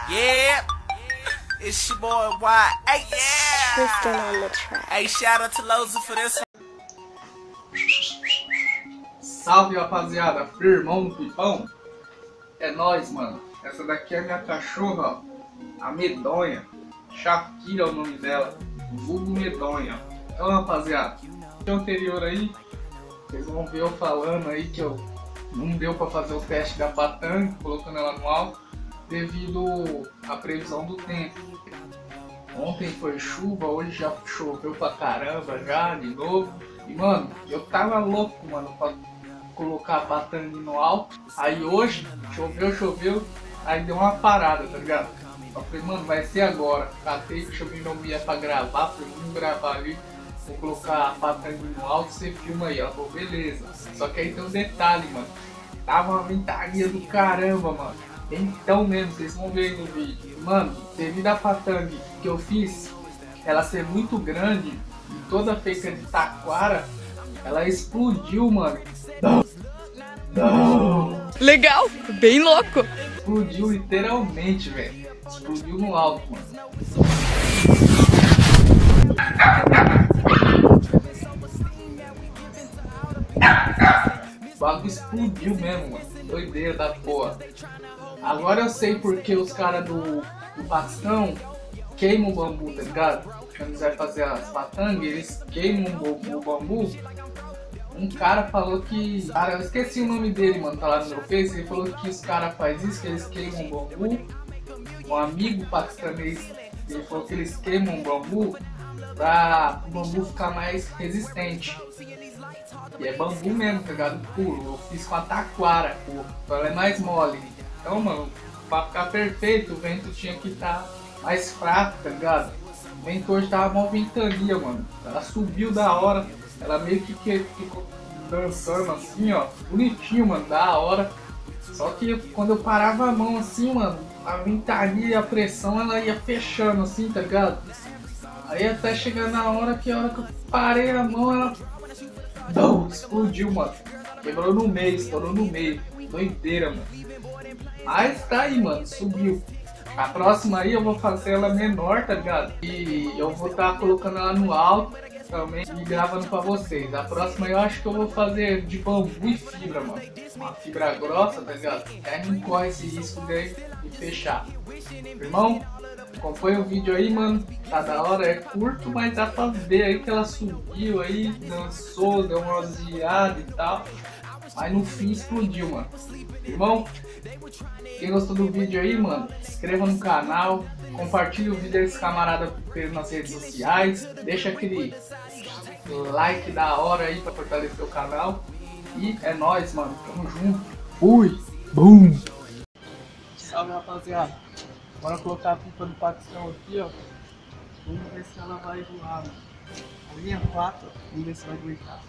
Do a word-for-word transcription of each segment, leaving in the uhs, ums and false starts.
Yeah, it's your boy Y. Hey, yeah. Tristan on the track. Hey, shout out to Loza for this. Salve, rapaziada, firmão no pipão. É nóis, mano. Essa daqui é minha cachorra, ó. A Medonha. Shakira é o nome dela. Vulgo Medonha. Então, rapaziada, no anterior aí, vocês vão ver eu falando aí que eu não deu pra fazer o teste da Patang, colocando ela no alto, devido à previsão do tempo. Ontem foi chuva, hoje já choveu pra caramba já, de novo. E, mano, eu tava louco, mano, pra colocar a Patang no alto. Aí hoje, choveu, choveu, aí deu uma parada, tá ligado? Eu falei, mano, vai ser agora. Catei que choveu não ia pra gravar, falei, vamos gravar ali. Vou colocar a Patang no alto, você filma aí. Ela falou, beleza. Só que aí tem um detalhe, mano. Tava uma ventania do caramba, mano. Então mesmo, vocês vão ver aí no vídeo. Mano, devido à Patang que eu fiz, ela ser muito grande e toda feita de taquara, ela explodiu, mano. Não. Não. Legal, bem louco. Explodiu literalmente, velho. Explodiu no alto, mano. O bagulho explodiu mesmo, mano. Doideira da porra. Agora eu sei porque os caras do, do Paquistão queimam o bambu, tá ligado? Quando eles vão fazer as patangas, eles queimam o, o bambu. Um cara falou que... Cara, eu esqueci o nome dele, mano, tá lá no meu Face. Ele falou que os caras fazem isso, que eles queimam o bambu. Um amigo paquistanês, ele falou que eles queimam o bambu pra o bambu ficar mais resistente. E é bambu mesmo, tá ligado? Puro. Eu fiz com a taquara, pô. Então ela é mais mole. Então, mano, pra ficar perfeito, o vento tinha que estar mais fraco, tá ligado? O vento hoje tava mó ventania, mano. Ela subiu da hora. Ela meio que ficou dançando assim, ó. Bonitinho, mano, da hora. Só que quando eu parava a mão assim, mano, a ventania e a pressão, ela ia fechando assim, tá ligado? Aí até chegar na hora que a hora que eu parei a mão, ela... Não, explodiu, mano. Quebrou no meio, estourou no meio. Doideira, mano. Mas tá aí, mano, subiu. A próxima aí eu vou fazer ela menor, tá ligado? E eu vou estar tá colocando ela no alto também e gravando pra vocês. A próxima eu acho que eu vou fazer de bambu e fibra, mano. Uma fibra grossa, tá ligado? Aí não corre esse risco de, de fechar. Irmão, acompanha o vídeo aí, mano. Tá da hora, é curto, mas dá pra ver aí que ela subiu aí, dançou, deu uma ziada e tal. Mas no fim explodiu, mano. Irmão, quem gostou do vídeo aí, mano, se inscreva no canal, compartilhe o vídeo desse camarada nas redes sociais, deixa aquele like da hora aí pra fortalecer o canal. E é nóis, mano, tamo junto. Fui, bum! Salve, rapaziada. Bora colocar a pipa do Paquistão aqui, ó. Vamos ver se ela vai voar, mano. A linha quatro, vamos ver se vai aguentar.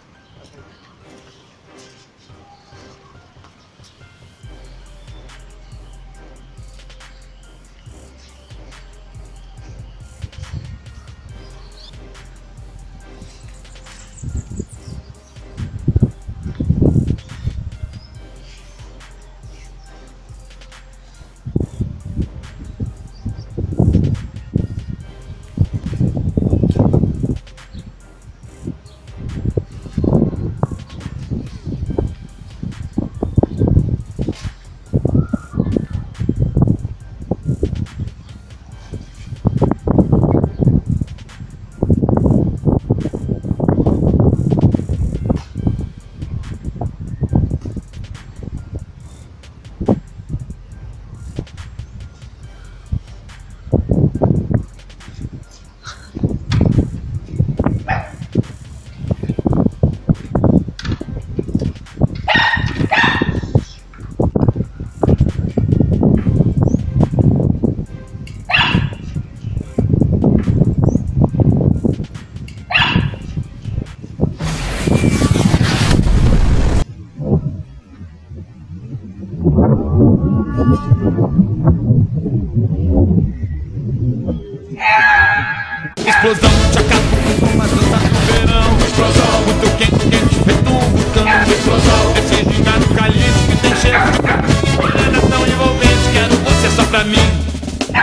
Explosão, chacato, com uma dança no verão. Explosão, muito quente, quente, feito um vulcão. Explosão, esse gingado caliço que tem cheiro. Olha, tão envolvente, quero você só pra mim.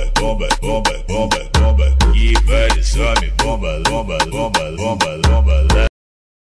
bomba, bomba, bomba, bomba, bomba, e vai some, bomba, bomba, bomba, bomba, bomba,